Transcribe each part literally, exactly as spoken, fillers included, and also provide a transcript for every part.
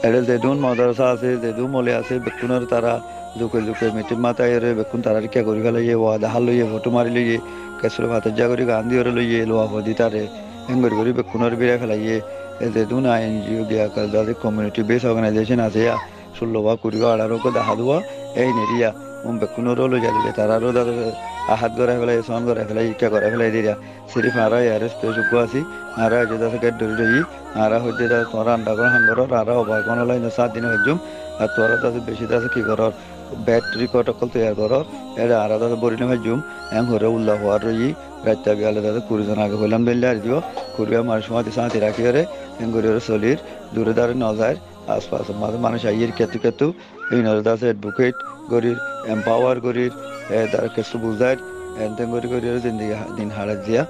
এটা যেদুন মাদ্রাসা আছে যেদু মলে আছে বেকুনের তারা জুকে জুকে মিটিং মাথায় রে বেকুন তারা রিকা করি ফেলাইয়ে ওয়া দাহাল লইয়ে ফটো মারি লইয়ে কেসরে ভাতের যা করি গান দিয়ে লইয়ে লোয়া ফদি তারে এঙ্গরি করি বেকুনের বিরা ফেলাইয়ে যেদুন এনজিও গিয়া কাজ দাদে কমিউনিটি বেস অর্গানাইজেশন আছে ইয়া ষোলো বা কুড়ি বা আঠারো কো দেখা দেওয়া এই নেরিয়া উম বেকুনেরও লই যাইলে তারারও দাদা আহাত গড়াই ফেলাই সন গড়াই ফেলাই ইকা গড়াই ফেলাই দিয়া সিরিফ আরা ইয়ারে স্পেস আছে আরা যে দাদা কে ডরি ডরি আরা হইতে দাদা তোরা আন্ডা করে হাঙ্গর আরা ওভার কোন লাইন সাত দিন হজুম আর তোরা দাদা বেশি দাদা কি কর ব্যাটারি কটকল তৈরি কর এটা আরা দাদা বরিনে হজুম এম হরে উল্লাহ হওয়ার রই রাত্তা বিয়ালে দাদা কুড়ি জন আগে হইলাম দিল্লি আর দিব কুড়িয়া মানুষ মাঝে সাঁতি রাখি রে এঙ্গুরিয়ার চলির দূরে দাঁড়ে নজায় আশপাশ মাঝে মানুষ আইয়ের কেতু কেতু এই নজর দাদা অ্যাডভোকেট গরির এম্পাওয়ার গরির তার কিছু বুঝায় এনতেন গরি গরিয়ার জিন্দিগি দিন হারা দিয়া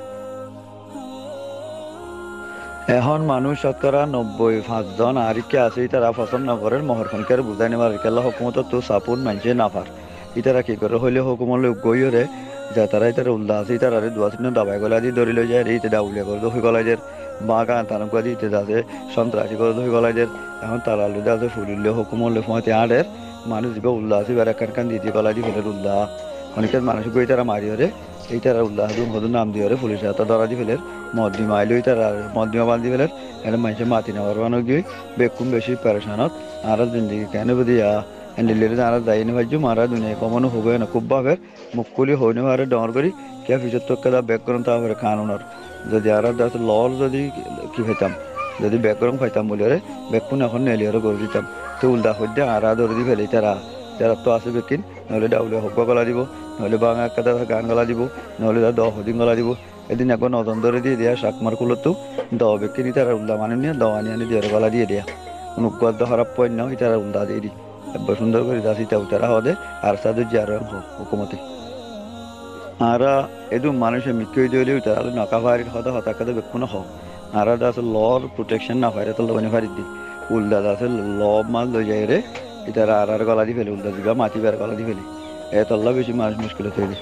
এখন মানুষ শতকরা নব্বই পাঁচজন আর কি আছে তারা পছন্দ নগরের মহরখনকে বুঝাই নেবার কেলা হুকুমত তো সাপুন মানছে নাফার ইতারা কি করে হইলে হুকুমলে গইরে যা তারা ইতারা উল্লাহ আছে তারা দোয়া চিহ্ন দাবাই গলা দিয়ে ধরি লই যায় ইতে ডাউলিয়া করে দহি গলাইদের বাগান তারকা দিতে যাচ্ছে সন্ত্রাসী করে দহি গলাইদের এখন তারা লুদে আছে ফুলিলে হুকুমলে ফোঁতে আড়ের মানুষ দিবে উল্লাহ আছে এবার একান কান দিতে গলা দিয়ে ফেলে উল্লাহ অনেকের মানুষ গই তারা মারি হরে এই তারা উল্লাহ হদুন নাম দিয়ে হরে পুলিশ হাতে ধরা দি ফেলের মদ্দিমা আইলই তারা মদ্দিমা বান্ধি ফেলের এটা মানুষে মাতি নেওয়ার বানো গিয়ে বেকুম বেশি প্যারেশানত আর জিন্দিগি কেন বুঝিয়া এন্ডিলের যারা যাই নি ভাজ্য মারা দুনিয়া কমানো হবে না খুব ভাবে মুখ খুলি হইনে পারে ডর করি কে ফিচর তো কেদা ব্যাক করুন তারপরে কানুনের যদি আর লর যদি কি খাইতাম যদি ব্যাকরণ খাইতাম বলে রে বেকুন এখন নেলিয়ারও করে দিতাম তো উল্টা হইতে আর ধরে দি ফেলে তারা যারা তো আছে বেকিন নহলে ডাউলে হব্বা গলা দিব নহলে বাঙা কাদা গান গলা দিব নহলে তার দহ দিন গলা দিব এদিন এখন নদন ধরে দিয়ে দেয়া শাকমার কুলতো দ বেকিনি তারা উল্টা মানে নিয়ে দ আনি আনি দিয়ে গলা দিয়ে দেয়া কোনো গদ্দ খারাপ পয় না তারা উল্টা দিয়ে দি সুন্দর করে দাসি তাও তারা হদে আর সাধু যার হুকুমতে আর এদু মানুষের মিক্কি দিলেও তারা নকা ফারির হদা হতাকাতে বেক্ষণ হোক আর দাস লর প্রোটেকশন না ফাইরে তো লবনি ফারি দি উল্দা দাসের ল মাল লই যায় রে ইতারা আর আর গলা দি ফেলে উল্দা দিবা মাটি বের গলা দি ফেলে এ তল্লা বেশি মানুষ মুশকিল হয়ে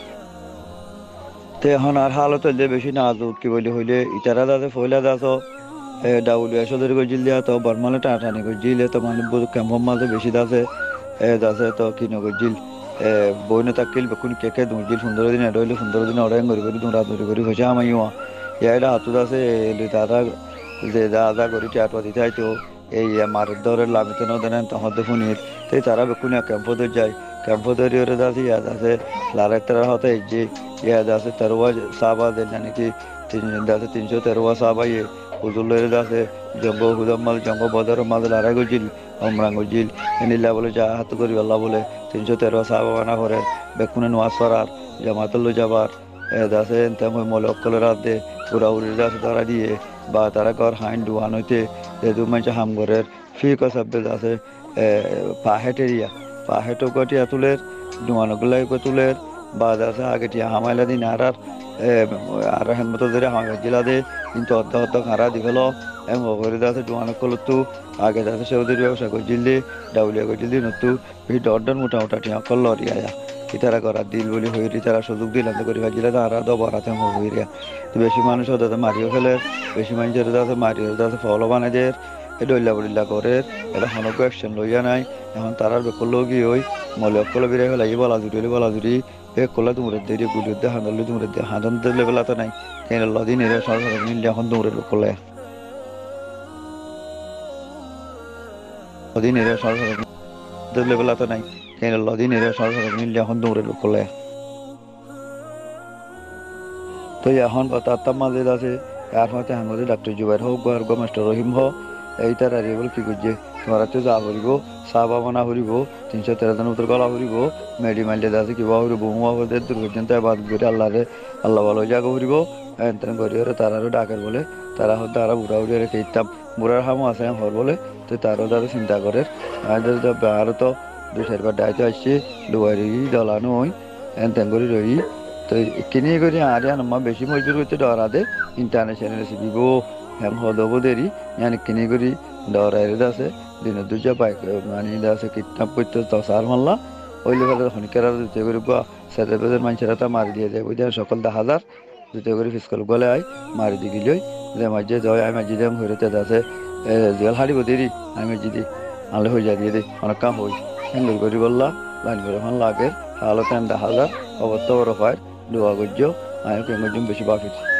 তে এখন আর হালত হইলে বেশি নাজুক কি বলি হইলে ইতারা দাসে ফইলা দাস ডাউলি আসলে গজিল দিয়া তো বর্মালে টাটানি গজিলে তো মানে ক্যাম্পম মাঝে বেশি দাসে এ দাসে তো কি নগজিল বইনে তাকিল বেকুন কেকে দুজিল সুন্দর দিন এটা হইলে সুন্দর দিন অর্ডার করি করি তোমরা ধরে করি হয়েছে আমাইও ইয়াটা হাতু দাসে দাদা যে দাদা করি টিয়াটো দিতে হয়তো এই মারের দরের লাভিতে নদেন তখন ফুনির তাই তারা বেকুন ক্যাম্প ধরে যায় ক্যাম্প ধরে ওরে দাসে ইয়াদ আছে লারের তারা হতে যে ইয়াদ আছে তেরোয়া সাবা দেন জানি কি তিন দাসে তিনশো তেরোয়া সাবা ইয়ে হুজুলের দাসে জঙ্গ হুদম্মাল জঙ্গ বদর মাল লারাই গজিল অমরাং গজিল এনিলা বলে যা হাত করি আল্লাহ বলে তিনশো তেরো সাবা বানা করে বেকুনে নোয়াজ সরার জামাতল্লো যাবার দাসে তেমন মলে অকলের রাত দে উড়া উড়ির দাসে তারা দিয়ে বা তারা কর হাইন ডুয়ান হইতে দু মাইছে হামগরের ফি কসাব্দে দাসে পাহেটেরিয়া পাহেটো কটিয়া তুলের ডুয়ানগুলাই তুলের বা দাসে আগে টিয়া হামাইলা দিন আর আর হেন মতো ধরে হামাই জেলা দে কিন্তু অর্ধ অর্ধ হারা দিল এম করে দাসে ডুয়ান করলতু আগে দাসে সৌদির ব্যবসা করছিলি ডাউলিয়া করছিলি নতু এই ডর মোটা মোটা টিয়া করল রিয়া ইতারা করা দিল বলি হইরি তারা সুযোগ দিলাম করি ভাজিলে তারা দবরাতে হইরিয়া তো বেশি মানুষ দাদা মারিও ফেলে বেশি মানুষের দাদা মারিও দাদা ফলো বানাই দেয় এ ডইলা বলিল্লা করে এটা হনক অ্যাকশন লইয়া নাই এখন তারার বেকল লগি হই মলে অকল বিরাই ফেলাই বলা জুড়ি বলা জুড়ি এ কলা তুমরে দেরি গুলির দে হাঁদালি তুমরে দে হাঁদান দিলে বেলা তো নাই কেন লদিন এর সরকার মিললে এখন তুমরে কলে লদিন এর সরকার দিলে বেলা তো নাই কেন লদিন এর সরকার মিললে এখন তুমরে কলে তো এখন কথা তার মাঝে আছে আর হয়তো হাঙ্গরে ডাক্তার জুবাইর হোক বা মাস্টার রহিম হোক এই তার আর বল কি করছে তোমার তো যা হরিব চাহ বাবনা হরিব তিনশো তেরো জন উত্তর গলা হরিব মেডি মাইলে আছে কিবা হরিব হুমা হতে দুর্ঘটনা বাদ করে আল্লাহরে আল্লাহ ভালো জায়গা হরিব এন করি তারারও ডাকের বলে তারা হয়তো তারা বুড়া উড়িয়ে রেখে ইতাম বুড়ার হামও আছে হর বলে তো তারও তারা চিন্তা করে আরও তো দুই চারবার ডাইতে আসছে ডুবাই দলানো হই এন তেন করে রই তো কিনে করি আরে আমার বেশি মজবুর করতে ডরা দে ইন্টারন্যাশনাল রেসিপি গো হ্যাম হদবো দেরি জানি কিনে করি ডরাইরে আছে দিনে দুজা বাইক মানে আছে কিডন্যাপ করতে দশার মাল্লা ওই লোক শনিকার দুতে করে সেদের বেদের মানুষেরা তা মারি দিয়ে যায় ওই সকল দা হাজার দুতে করে ফিসকল গলে আয় মারি দি গিলই যে মাঝে জয় আয় মাঝে যেমন হইতে আছে জিয়াল হাড়ি বদিরি আমি যদি আলে হয়ে যা দিয়ে দে অনেক কাম হই এঙ্গল করি বললা লাইন করে হন লাগে হালো তেন হাজার অবস্থা বড় পায় দোয়া গজ্য আমি কেঙ্গজুম বেশি বাকি